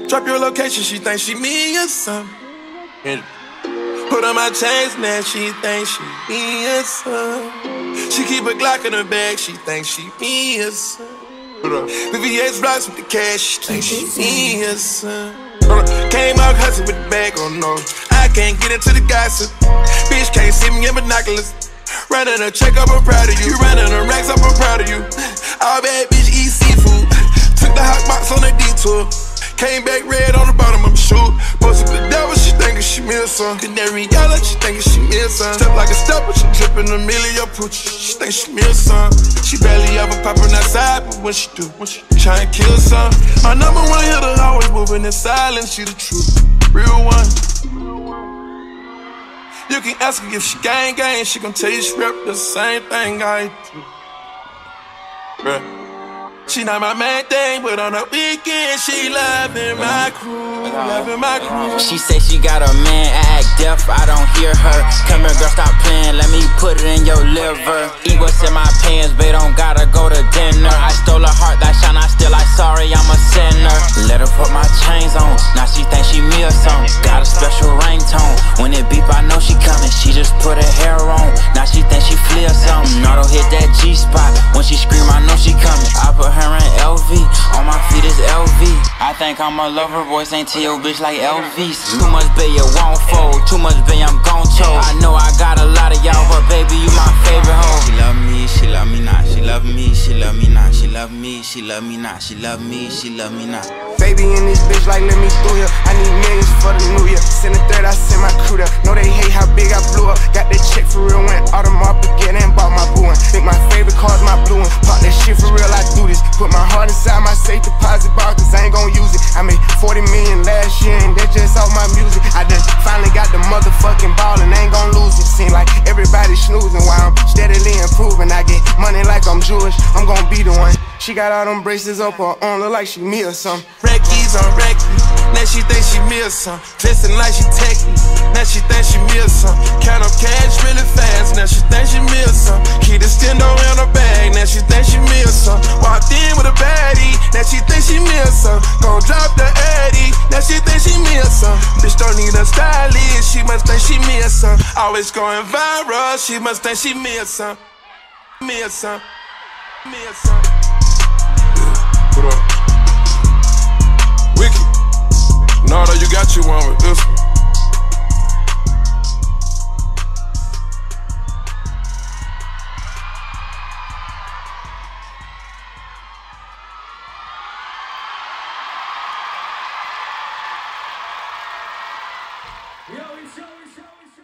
Drop your location, she thinks she me or something. Put on my chains, now she thinks she me or something. She keep a Glock in her bag, she thinks she me or something. VVS blocks with the cash, she thinks she me or something. Came out hustling with the bag, oh no, I can't get into the gossip. Bitch can't see me in binoculars. Running a check up, I'm proud of you. Running a racks up, I'm proud of you. All bad bitch eat seafood. Took the hot box on the detour. Came back red on the bottom of my shoe. Posted the devil, she thinkin' she me or some. Canary yellow, she thinkin' she me or some. Step like a stepper, she drippin' a million pooch. She think she me or some. She barely ever poppin' outside, but when she do, try and kill some. My number one hitter, always moving in silence. She the truth, real one. You can ask her if she gang, she gon' tell you she rep the same thing I do. Bruh. She not my main thing, but on the weekend she loving my crew, loving my crew. She say she got a man, I act deaf, I don't hear her. Come here girl, stop playing, let me put it in your liver. Eat what's in my pants, babe, don't gotta go to dinner. I stole her heart, that shine, I still like sorry, I'm a sinner. Let her put my chains on, now she think she me or something. Got a special ringtone, when it beep I know she coming. She just put her hair on, now she think she flee or something. Auto hit that G-spot, when she scream I know she coming. I put her in LV, on my feet is LV. I think I'm a lover boy, ain't to your bitch like Elvis. Too much bae, it won't fold. Too much bae, I'm gon' choke. I know I got a lot of y'all, but baby, you my favorite hoe. She love me, she love me not. She love me, she love me not. She love me, she love me not. She love me, she love me not. Baby in this bitch like let me through here. I need millions for the new year. Send a third, I send my crew there. Know they hate how big I blew up. Got that check for real, went Audemars Piguet and bought my boo one. Think my favorite car's my blue one. Pop that shit for real, I do this. Put my heart inside my safe deposit box, cause I ain't gon' use it. I made 40 million last year and that's just off my music. I done finally got the motherfucking ball and I ain't gon' lose it. Seem like everybody snoozing while I'm steadily improving. I get money like I'm Jewish, I'm gon' be the one. She got all them braces up her arm, look like she me or something. Reckies on Reckies, now she think she me or something. Dressing like she tech me, now she think she me or something. Count up cash really fast, now she think she me or something. Keep the stendo in her bag, now she think she me or something. Walked in with a baddie, now she think she me or something. Gon' drop the Addy, now she think she me or something. Bitch don't need a stylist, she must think she me or something. Always going viral, she must think she me or something. Me or something, me or something. Put up. Wicked. Nardo, you got you one with this one. Yo, it's